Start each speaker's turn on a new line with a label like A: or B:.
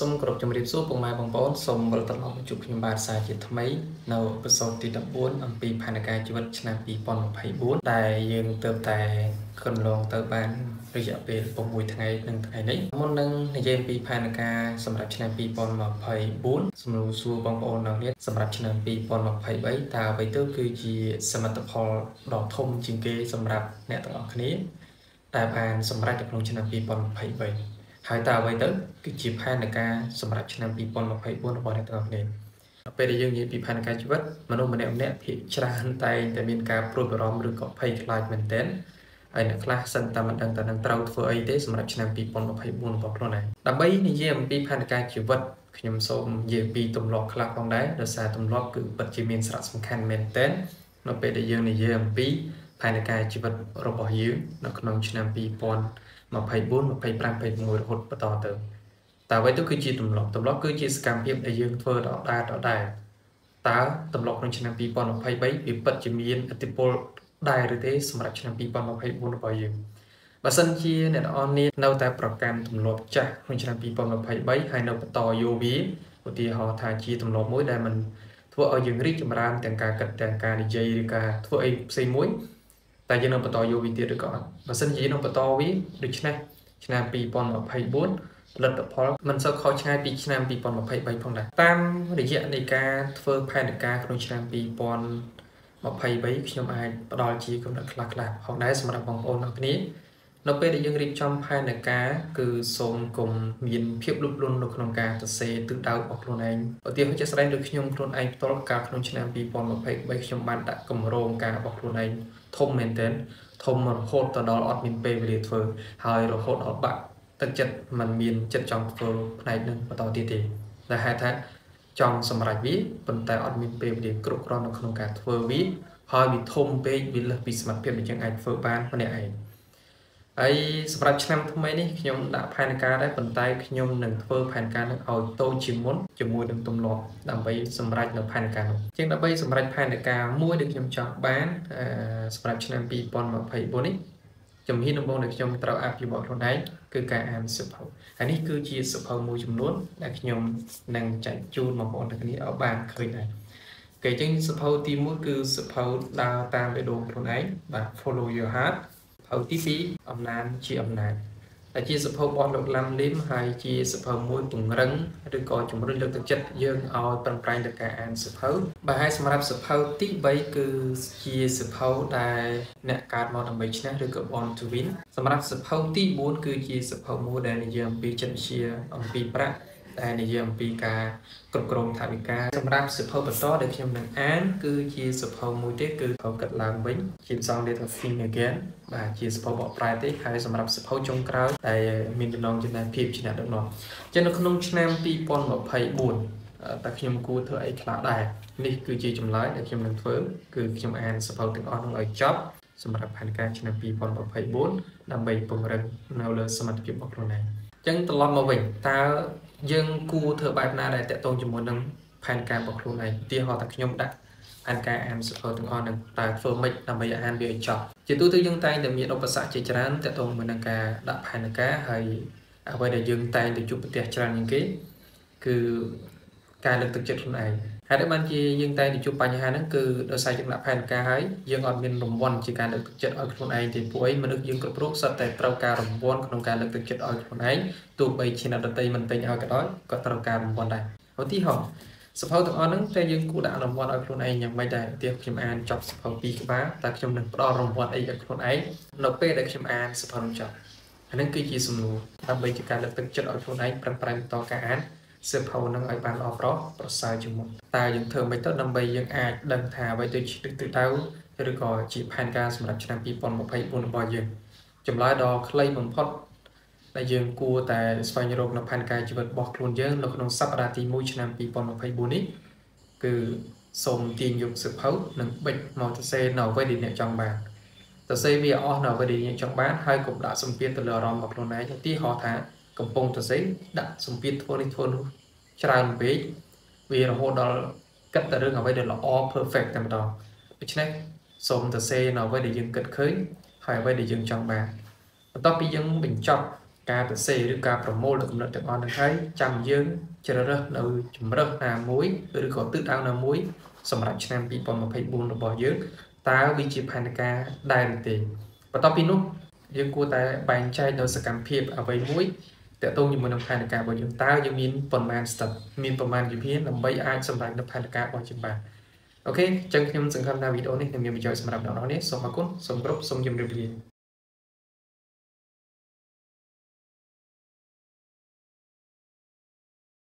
A: សូមគោរពជំរាបសួរពុកម៉ែបងប្អូនសូមវិលត្រឡប់មកជួបខ្ញុំបាទសារជាថ្មីនៅអេពីសូតទី14អំពីផែនការជីវិតឆ្នាំ2024ដែលយើងទើបតែកន្លងទៅបានរយៈពេល6ថ្ងៃនឹងថ្ងៃនេះមុននឹងនិយាយអំពីផែនការសម្រាប់ឆ្នាំ2024សំណួរសួរបងប្អូននៅនេះសម្រាប់ឆ្នាំ2023តើអ្វីទៅគឺជាសមិទ្ធផលដ៏ធំជាងគេសម្រាប់អ្នកទាំងអស់គ្នាដែលបានសម្រេចនៅក្នុងឆ្នាំ2023ហើយតើអ្វីទៅគឺជាផែនការសម្រាប់ឆ្នាំ2024របស់អ្នកទាំងអស់គ្នាពេលដែលយើងនិយាយពីផែនការជីវិតមនុស្សម្នាក់ភាគច្រើនតែងតែមានការព្រួយបារម្ភឬក៏ភ័យខ្លាចមែនទែនហើយអ្នកខ្លះសិនតែមិនដឹងថានឹងត្រូវធ្វើអីទេសម្រាប់ឆ្នាំ2024របស់ខ្លួនឯងដើម្បីនិយាយអំពីផែនការជីវិតខ្ញុំសូមនិយាយពីទម្លាប់ខ្លះផងដែរដោយសារទម្លាប់គឺពិតជាមានសារៈសំខាន់មែនទែននៅពេលដែលយើងនិយាយអំពីផែនការជីវិតរបស់យើងនៅក្នុងឆ្នាំ2024 25 26រហូតបន្តទៅតើអ្វីទៅគឺជាទម្លាប់គឺជាសកម្មភាពដែលយើងធ្វើដដែលតើទម្លាប់ក្នុងឆ្នាំ2023វាពិតជាមានឥទ្ធិពលដែរឬទេសម្រាប់ឆ្នាំ2024របស់យើងបើសិនជាអ្នកនរនេះនៅតែប្រកាន់ទម្លាប់ចាស់ក្នុងឆ្នាំ2023ហើយនៅបន្តយកវាឧទាហរណ៍ថាជាទម្លាប់មួយដែលมันធ្វើឲ្យយើងរីកចម្រើនទាំងការគិតទាំងការនិយាយឬការធ្វើអីផ្សេងមួយតែយើងនឹងបន្តយកវាទៀតឬក៏អត់បើសិនជាយើងនឹងបន្តវាដូច្នេះឆ្នាំ2024លទ្ធផលមិនសូវខុសឆ្ងាយពីឆ្នាំ2023ផងដែរតាមរយៈនៃការធ្វើផែនការក្នុងឆ្នាំ2023ខ្ញុំអាចផ្ដល់ជាកំណត់ខ្លះផងដែរសម្រាប់បងប្អូនអរគ្នានៅពេលដែលយើងរៀបចំផែនការគឺសូមកុំមានភាពលុបលុននៅក្នុងការសរសេរទិសដៅរបស់ខ្លួនឯងឧទាហរណ៍ជាក់ស្ដែងដូចខ្ញុំខ្លួនឯងផ្ទាល់កាលក្នុងឆ្នាំ2023ខ្ញុំបានដាក់គម្រោងការរបស់ខ្លួនឯងធំមែនទែនធំរហូតដល់អត់មានពេលវេលាធ្វើហើយរហូតដល់បាក់ទឹកចិត្តมันមានចិត្តចង់ធ្វើផ្នែកនឹងបន្តទៀតទេដែលហេតុថាចង់សម្រេចវាប៉ុន្តែអត់មានពេលវេលាគ្រប់គ្រាន់នៅក្នុងការធ្វើវាហើយវាធំពេកវាលើសពីសមត្ថភាពដែលយើងអាចធ្វើបានម្នាក់ឯងហើយសម្រាប់ឆ្នាំថ្មីនេះខ្ញុំដាក់ផែនការដែរប៉ុន្តែខ្ញុំនឹងធ្វើផែនការនឹងឲ្យតូចជាងមុនជាមួយនឹងទម្លាប់ដើម្បីសម្រេចនៅផែនការនោះជាងដើម្បីសម្រេចផែនការមួយដែលខ្ញុំចង់បានសម្រាប់ឆ្នាំ2024នេះជំហានដំបូងដែលខ្ញុំត្រូវអភិវឌ្ឍខ្លួនឯងគឺការអានសៀវភៅហើយនេះគឺជាសៀវភៅមួយចំនួនដែលខ្ញុំនឹងចែកជូនបងប្អូនទាំងគ្នាឲ្យបានឃើញដែរគេអញ្ចឹងសៀវភៅទី1គឺសៀវភៅដើរតាមបេះដូងខ្លួនឯងបាទ Follow Your Heart ទី2អំណាចជាអំណាចដែលជាសភៅរបស់លោកឡាំលីមហើយជាសភៅមួយពង្រឹងឬក៏ជំរុញលើកទឹកចិត្តយើងឲ្យប្រឹងប្រែងលើការអានសភៅបាទហើយសម្រាប់សភៅទី3គឺជាសភៅដែលអ្នកកើតមកដើម្បីឈ្នះឬក៏ Born to Win សម្រាប់សភៅទី4គឺជាសភៅមួយដែលនិយាយអំពីចិត្តវិទ្យាអំពីប្រាក់ដែលនិយាយអំពីការគ្រប់គ្រងថវិកាសម្រាប់សភៅបន្តដែលខ្ញុំនឹងអានគឺជាសភៅមួយទៀតគឺសភៅកាត់ឡើងវិញជាភាសាអង់គ្លេសថា Think Again បាទជាសភៅបកប្រែទេហើយសម្រាប់សភៅចុងក្រោយដែលមានចំណងចំណែកភាពជាអ្នកដឹកនាំចឹងនៅក្នុងឆ្នាំ2024តើខ្ញុំគួរធ្វើអីខ្លះដែរនេះគឺជាចម្លើយដែលខ្ញុំនឹងធ្វើគឺខ្ញុំអានសភៅទាំងអស់នោះឲ្យចប់សម្រាប់ផែនការឆ្នាំ2024ដើម្បីពង្រឹងនៅលើសមត្ថភាពរបស់ខ្លួនឯងចឹងត្រឡប់មកវិញតើយើងគួរធ្វើបែបណាដែលតកតងជាមួយនឹងផែនការរបស់ខ្លួនឯងឧទាហរណ៍ថាខ្ញុំដាក់ផែនការអានសៀវភៅទាំងអស់នឹងតើធ្វើម៉េចដើម្បីអានវាឲ្យចប់ជាទូទៅយើងតែងតែមានឧបសគ្គជាច្រើនតកតងជាមួយនឹងការដាក់ផែនការហើយអ្វីដែលយើងតែងតែជួបប្រទះច្រើនជាងគេគឺការលើកទឹកចិត្តខ្លួនឯងហើយដែលបានជាយើងតែងតែជួបបញ្ហាហ្នឹងគឺដោយសារយើងដាក់ផែនការហើយយើងអត់មានរង្វាន់ជាការលើកទឹកចិត្តឲ្យខ្លួនឯងទេព្រោះអីមនុស្សយើងគ្រប់រូបសុទ្ធតែត្រូវការរង្វាន់ក្នុងការលើកទឹកចិត្តឲ្យខ្លួនឯងទោះបីជាអ្នកដទៃមិនពេញឲ្យក៏ដោយក៏ត្រូវការរង្វាន់ដែរឧទាហរណ៍សភៅទាំងអស់ហ្នឹងតែយើងគួរដាក់រង្វាន់ឲ្យខ្លួនឯងយ៉ាងម៉េចដែរឧទាហរណ៍ខ្ញុំអានចប់សភៅ2ក្បាលតើខ្ញុំនឹងផ្ដល់រង្វាន់អីឲ្យខ្លួនឯងនៅពេលដែលខ្ញុំអានសភៅនោះចប់អាហ្នឹងគឺជាសំណួរដើម្បីជាការលើកទឹកចិត្តឲ្យខ្លួនឯងប្រឹងប្រែងបន្តការអានសៀវភៅនឹងឲ្យបានល្អប្រសើរជាងមុនតើយើងធ្វើមិនទៅដើម្បីយើងអាចដឹងថាអ្វីទៅជាទិសដៅឬក៏ជាផែនការសម្រាប់ឆ្នាំ2024របស់យើងចម្លើយដ៏ខ្លីបំផុតដែលយើងគួរតែស្វែងរកនៅផែនការជីវិតរបស់ខ្លួនយើងនៅក្នុងសប្តាហ៍ទី1ឆ្នាំ2024នេះគឺសូមទាញយកសៀវភៅនិងបិចមកសរសេរនៅអ្វីដែលអ្នកចង់បានសរសេរវាអស់នៅអ្វីដែលអ្នកចង់បានហើយកុំដាក់សម្ពាធទៅលើអារម្មណ៍របស់ខ្លួនឯងឧទាហរណ៍ថាកំពុងសរសេរដាក់សម្ពាធធ្វើនេះធ្វើនោះច្រើនពេកវារហូតដល់គិតតែរឿងអ្វីដែលល្អ perfect តែម្ដងដូច្នេះសូមសរសេរនៅអ្វីដែលយើងគិតឃើញហើយអ្វីដែលយើងចង់បានបន្ទាប់ពីយើងបញ្ចប់ការទៅសេឬការប្រមូលនៅកំណត់ទាំងអស់នឹងហើយចាំយើងជ្រើសរើសនៅជំរើសណាមួយឬក៏ទិសដៅណាមួយសម្រាប់ឆ្នាំ2024របស់យើងតើវាជាផែនការដែរឬទេបន្ទាប់ពីនោះយើងគួរតែបែងចែកនៅសកម្មភាពអ្វីមួយតើតើជាមួយនឹងផែនការរបស់យើងតើយើងមានប៉ុន្មាន step មានប៉ុន្មានវិធានដើម្បីអាចសម្រេចនៅផែនការរបស់យើងបានអូខេអញ្ចឹងខ្ញុំសង្ឃឹមថាវីដេអូនេះនឹងមានប្រយោជន៍សម្រាប់អ្នកនរនេះសូមអរគុណសូមគោរពសូមជម្រាបលា